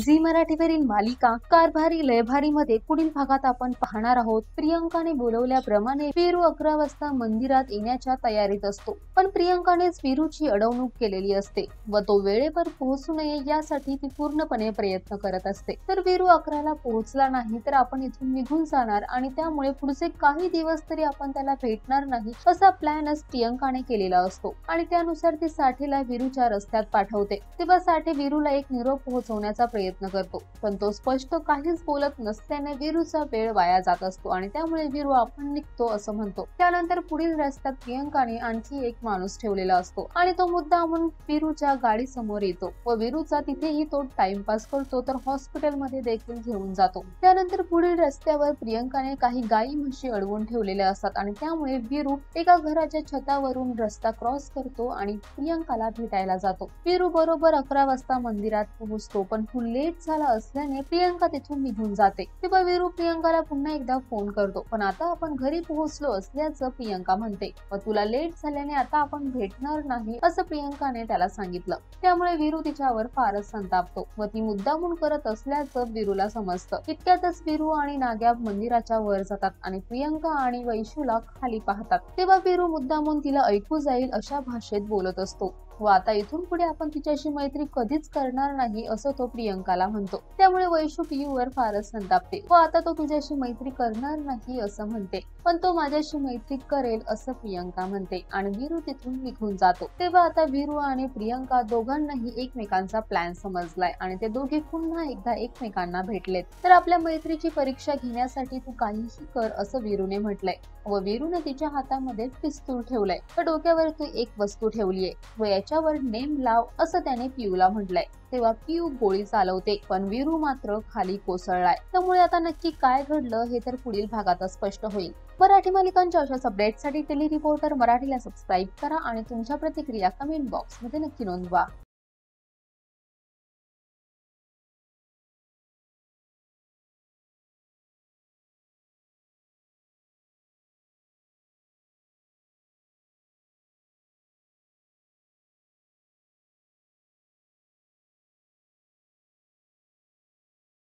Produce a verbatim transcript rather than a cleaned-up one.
Zee मराठीवरील मालिका कारभारी लयभारी मध्ये पुढील भागात आपण पाहणार आहोत. प्रियंकाने बोलवल्याप्रमाणे वीरू अकरा वाजता मंदिरात येण्याच्या तयारीत असतो, पण प्रियंकानेच वीरूची अडवणूक केलेली असते व तो वेळेवर पोहोचू नये यासाठी ती पूर्णपणे प्रयत्न करत असते. तर वीरू अकराला पोहोचला नाही तर आपण इथून निघून जाणार आणि त्यामुळे पुढचे काही दिवस तरी आपण त्याला भेटणार नाही असा प्लॅनच प्रियंकाने केलेला असतो आणि त्यानुसार ती साठेला वीरूच्या रस्त्यात पाठवते. तेव्हा साठे वीरूला एक निरोप पोहोचवण्याचा प्रयत्न करतो, पण तो स्पष्ट काहीच बोलत नसल्याने वीरूचा वेळ वाया जात असतो आणि त्यामुळे वीरू आपण निघतो असं म्हणतो. त्यानंतर पुढील रस्त्यात प्रियंकाने आणखी एक माणूस ठेवलेला असतो आणि तो मुद्दामून वीरूच्या गाडी समोर येतो व वीरूचा तिथेही तो टाइमपास करतो तर हॉस्पिटल मध्ये देखील घेऊन जातो. त्यानंतर पुढील रस्त्यावर प्रियंकाने काही गाई म्हशी अडवून ठेवलेल्या असतात आणि त्यामुळे वीरू एका घराच्या छतावरून रस्ता क्रॉस करतो आणि प्रियंकाला भेटायला जातो. वीरू बरोबर अकरा वाजता मंदिरात पोहोचतो, पण लेट झाला असल्याने प्रियंका तिथून निघून जाते. तेव्हा वीरू प्रियंकाला पुन्हा एकदा फोन करतो, पण आता आपण घरी पोहोचलो असल्याचं प्रियंका म्हणते व तुला लेट झाल्याने आता आपण भेटणार नाही असं प्रियंकाने त्याला सांगितलं. त्यामुळे वीरू तिच्यावर फारच संतापतो व ती मुद्दामून करत असल्याचं वीरूला समजतं. इतक्यातच वीरू आणि नाग्या मंदिराच्या वर जातात आणि प्रियंका आणि वैशूला खाली पाहतात. तेव्हा वीरू मुद्दामून तिला ऐकू जाईल अशा भाषेत बोलत असतो व आता इथून पुढे आपण तिच्याशी मैत्री कधीच करणार नाही असं तो प्रियंकाला म्हणतो. त्यामुळे वैशू पियूवर फारच संतापते व आता तो तुझ्याशी मैत्री करणार नाही असं म्हणते, पण तो माझ्याशी मैत्री करेल असं प्रियंका म्हणते आणि वीरू तिथून निघून जातो. तेव्हा आता वीरू आणि प्रियंका दोघांनाही एकमेकांचा प्लॅन समजलाय आणि ते दोघे पुन्हा एकदा एकमेकांना भेटलेत. तर आपल्या मैत्रीची परीक्षा घेण्यासाठी तू काहीही कर असं वीरूने म्हटलंय व वीरूने तिच्या हातामध्ये पिस्तूल ठेवलंय व डोक्यावर तू एक वस्तू ठेवलीये व याच्यावर नेम लाव असं त्याने पियूला म्हटलंय. तेव्हा पियू गोळी चालवते, पण वीरू मात्र खाली कोसळलाय. त्यामुळे आता नक्की काय घडलं हे तर पुढील भागात स्पष्ट होईल. मराठी मालिकांच्या अशाच अपडेटसाठी टेली रिपोर्टर मराठीला सबस्क्राईब करा आणि तुमच्या प्रतिक्रिया कमेंट बॉक्स मध्ये नक्की नोंदवा.